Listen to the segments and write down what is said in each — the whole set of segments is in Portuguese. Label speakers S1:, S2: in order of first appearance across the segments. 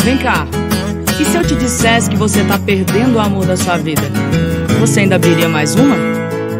S1: Vem cá, e se eu te dissesse que você tá perdendo o amor da sua vida? Você ainda abriria mais uma?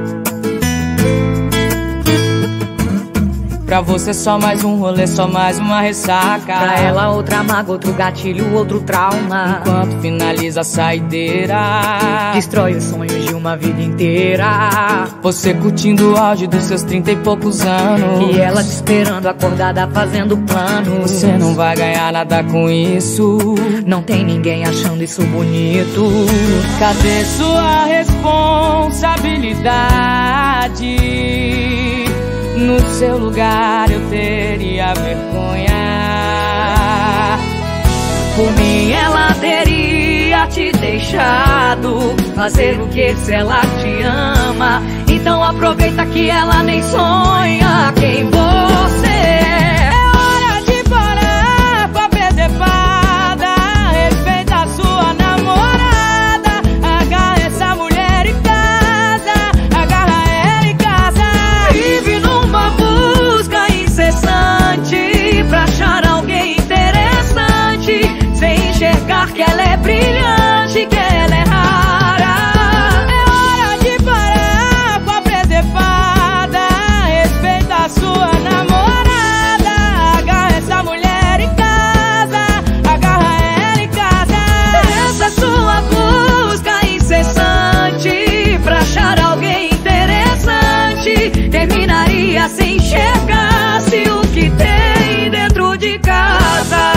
S1: Pra você só mais um rolê, só mais uma ressaca.
S2: Pra ela outra mágoa, outro gatilho, outro trauma.
S1: Enquanto finaliza a saideira,
S2: destrói os sonhos de uma vida inteira.
S1: Você curtindo o auge dos seus 30 e poucos anos,
S2: e ela te esperando acordada fazendo planos.
S1: Você não vai ganhar nada com isso.
S2: Não tem ninguém achando isso bonito.
S1: Cadê sua responsabilidade? No seu lugar eu teria vergonha.
S2: Por mim ela teria te deixado fazer o que se ela te ama. Então aproveita que ela nem sonha quem você é.
S1: É hora de parar com a presepada. Respeita a sua namorada. Agarra essa mulher em casa. Agarra ela em casa.
S2: Vive numa busca incessante pra achar alguém interessante, sem enxergar que ela é brilhante, que ela é rara.
S1: É hora de parar com a presepada. Respeita a sua namorada. Agarra essa mulher em casa. Agarra ela em casa.
S2: Essa sua busca incessante pra achar alguém interessante terminaria sem enxergar-se o que tem dentro de casa.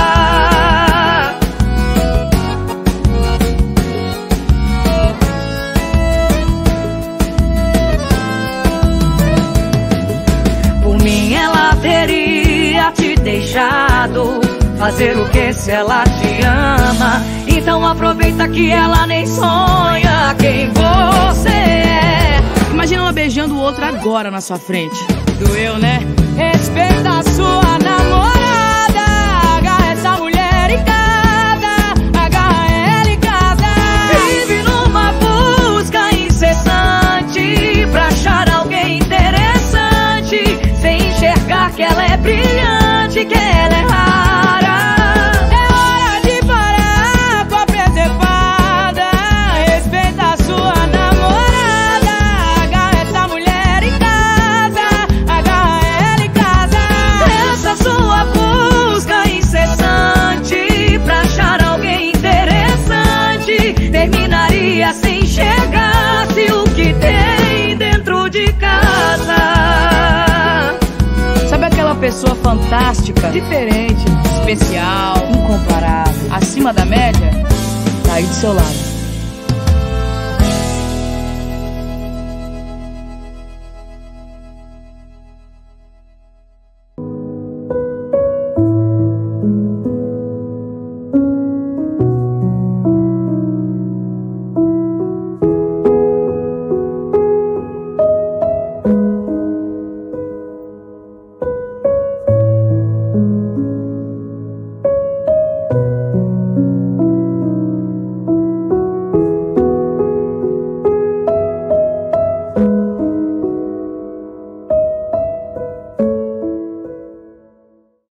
S2: Por mim ela teria te deixado fazer o que se ela te ama. Então aproveita que ela nem sonha quem você é.
S1: Imagina ela beijando o outro agora na sua frente. Doeu, né? Respeita a sua namorada. Agarra essa mulher em casa. Agarra ela em casa.
S2: Vive numa busca incessante pra achar alguém interessante, sem enxergar que ela é brilhante, que ela é rara.
S1: É hora de parar com a presepada. Respeita a sua namorada. Agarra essa mulher em casa. Agarra ela em casa.
S2: Essa sua busca incessante pra achar alguém interessante terminaria sem enxergar-se o que tem dentro de casa.
S1: Sabe aquela pessoa fantástica,
S2: Diferente,
S1: especial,
S2: incomparável,
S1: acima da média? Tá aí do seu lado.